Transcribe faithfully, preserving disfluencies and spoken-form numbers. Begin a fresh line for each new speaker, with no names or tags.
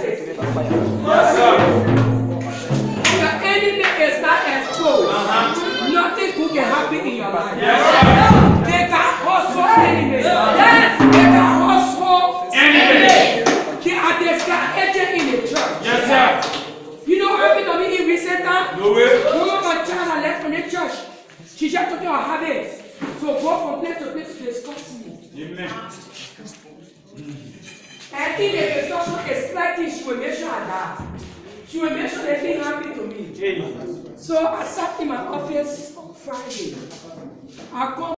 The enemy is not exposed. Uh-huh. Nothing good can happen in your life.
Yes,
they can also enemy. Yes, they can also enemy. They are the sky agent in the church.
Yes, sir.
You know what happened to me in recent time?
No way.
One of my child left from the church. She just took her habits to go from place to place to discuss me.
Amen.
And in the discussion is slightly, she will make sure I die. She will make sure the thing happened to me. So I sat in my office on Friday. I called